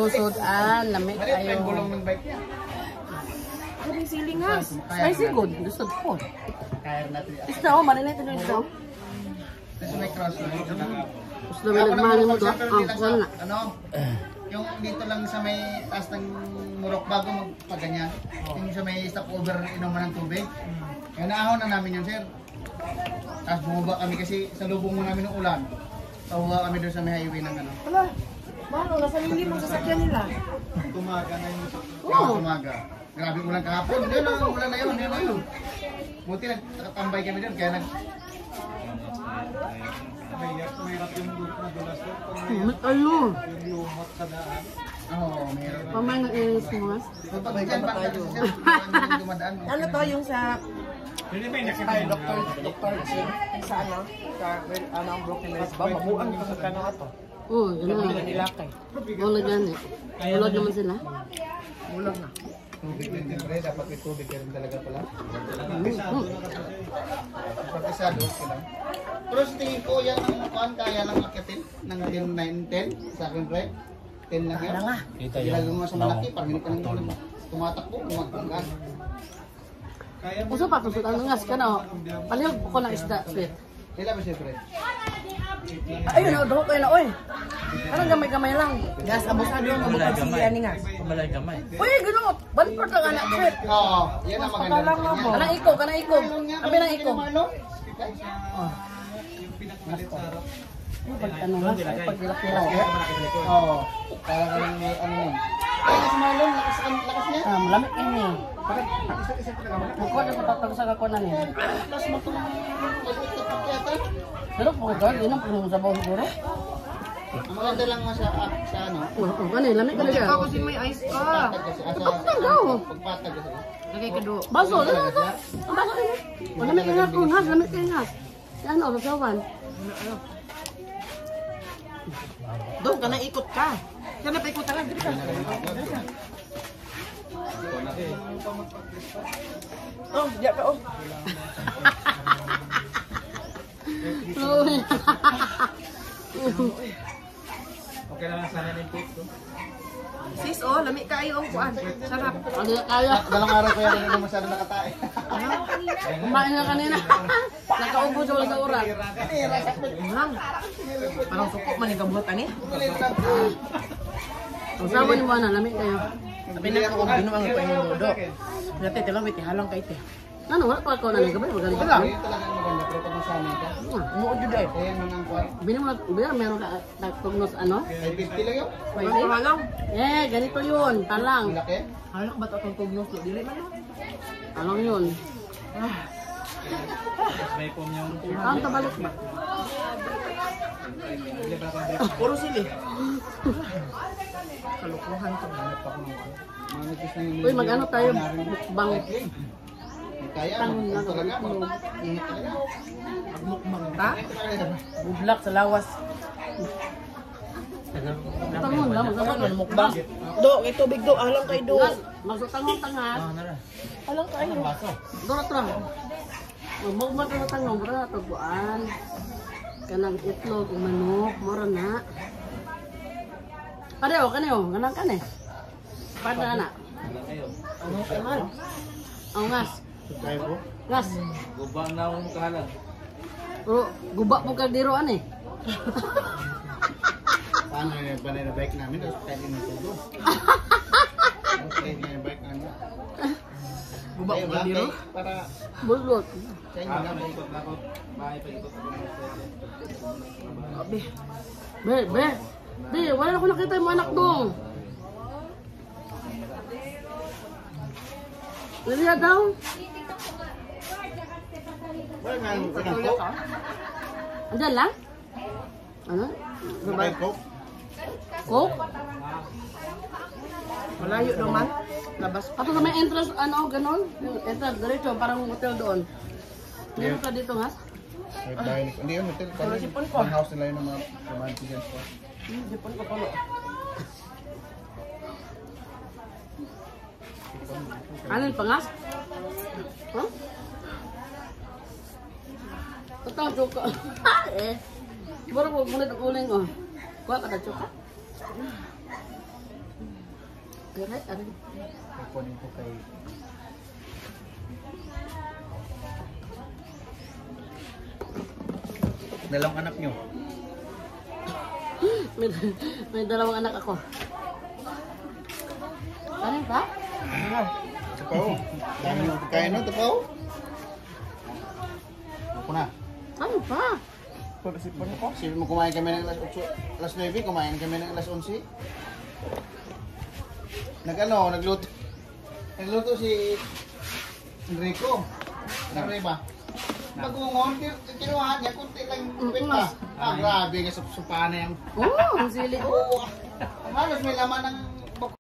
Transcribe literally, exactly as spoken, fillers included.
sudan, lamig Mali kayo. yung gulong ng bike niya. Ano yung silingas? Spicy good. Gusto ko. Kaya natin. Isda oh, marinate na ito. Kasi may cross na. Gusto mo nagmahal mo to? Ah, wala na. Ano? Yung dito lang sa may taas ng murok bago magpaganyan. Yung sa may stopover inuman ng tubig. Kaya naahon na namin yun, sir. Tapos bumaba kami kasi sa lubong mo namin ng ulan. Tawa kami doon sa may highway ng ano. Wala. Mano, nasa lilim ang sasakyan nila. Tumaga na yung Oo. tumaga. Grabe ulan kahapon. Yun lang, ulan na yun. Yun na yun. Buti nagtatambay kami doon. Kaya nag... Mahirap yung dulas doon. Tumit kayo. Yung lumot sa daan. Oo, mahirap. Pamay na iris mo, mas. Pag dyan, baka kasi dumadaan. Ano to yung sa Hindi ba yung kay Doctor Doctor Jim sa ano sa well, ano ang broken ribs ba mabuang ka sa kanang ato. Oo, gano'n. Hindi nila kay. Wala gani. Bulog naman sila. Bulag na. tubig din siyempre, dapat may tubig ka rin talaga pala. Mm. Papisado sila. Pero sa tingin ko, yan ang kuhan, kaya lang akitin ng ten, nine, ten sa akin, right? ten lang yan. Kaya nga. Ilagay mo sa malaki, parang hindi ka nang tumatakbo, magpanggan. Uso pa, tusod ang ngas ka na. Palihog ko ng isda, sweet. Kailan ba siya, Fred? Ayun, oh, doon kayo na, oy. Parang gamay-gamay lang. Gas abusado mo bukod siya ni nga. Kumalay gamay. Uy, gano'n. Banport lang anak, sweet. Oo, yan ang maganda. Kanang iko, kanang iko. Abi ng iko. Oh. Pag ano nga, pag dilak-dilak. Oo. Parang ano nun. Ay, mas malong, lakas, lakas niya. Ah, malamig ini. Bakit? Isa-isa talaga malaki. Buko na patatag sa kakunan niya. Plus mo itong yata. Pero po ka, di na po sa bawah siguro. Ang maganda lang nga sa, sa ano, Oh, oh, gani, lamig ka na dyan. Kasi may ice ka. pagpatag kasi. Ah, sa, Pagpatag daw. Pagpatag kasi. Lagay ka do. Baso, dala na to. Ang baso niya. Oh, lamig ka nga kung has, lamig ka nga. Yan o, sasawan. Doon ka na ikot ka. Kaya na paikot lang dito ka. Oh, diya ka oh. Uy. Okay lang sana ng tape to. Sis oh, lami kayo ang kuan. Sarap. Ano na kaya? Dalang araw kaya rin na masyado nakatae. Kumain na kanina. Nakaubo sa wala sa oras. Lang. Parang suko man yung kabuhatan eh. Ang sawa ni Buwana, lamig kayo. Sabi na ako kung binuang ko yung dodo. Dati tilawit, halang kay te. Ano, wala pa ako na nagabay. Magaling ka. Ayun talaga ang maganda, pero pag masanay ka. Umuod yun ay. Ayan mo nang kuwan. Bini mo na, bini meron ka nagtugnos ano? Ay, fifty lang yun. Spicy? Halang. Eh, ganito yun. Talang. Ang laki. Halang ba ito itong tugnos do? Dili man. Talang yun. May pom yung Ang tabalik ba? Puro sili. Kalukuhan to. Managis na yun. Uy, mag-ano tayo? Mukbang. Kaya, Tangon lang. talaga. Init talaga. Mukbang ta. Bublak sa lawas. Tangon lang. Magkakaroon. Mukbang. Do, kay tubig do. Halang kay do. Magsutangon tangas. Halang kay do. Dorot lang. Magmagmag na tanong. Mura na taguan. Kanang itlog, manok, mura na. Pareho, kaneo. Ganang kane. Pada na. Ano kay mal? Ang ngas. Kaya po. Ngas. gubang na akong kahalan. Pero guba mo ka diroan eh. Paano yung banay na bike namin? Tapos kahit inutulo. Okay, yung bike namin. Guba Kaya ko ba? diro. Para Bulot. sa inyo na bike. Ikot na ako. Bahay pa ikot ako. Abi. Be, be. Be, wala na ko nakita yung anak dong. Lilia daw. Wala nga yung pinang coke. Andiyan lang? Ano? Wala yung coke. Coke? Malayo naman. Labas. Ato sa may entrance, ano, ganon? Yung entrance, diretso, parang hotel doon. Meron ka dito, nga? May bahay. Hindi yun, hotel. Wala si Pon ko. Ang house nila yun ng mga romanticans ko. Hmm, di pun ko palo. Ano yung pangas? Huh? Ito, chuka. Eh. Siguro po, muna ito uling, oh. Kuha ka na chuka. Aray, aray. Kukunin ko kay... Dalawang anak nyo. May, may dalawang anak ako. Ano ba? Tapaw. Dami ng pagkain no, tapaw. Ako na. Ano ba? Pag-isipan ko. Sabi mo kumain kami ng alas eight, alas nine, kumain kami ng alas eleven. Nag-ano, nagluto. Nagluto si Enrico. Nagre ba? Magungon, kinuha niya, kunti lang pit pa. Ah, grabe, nga supa na yan. Oo, ang sili. Oo. Halos may laman ng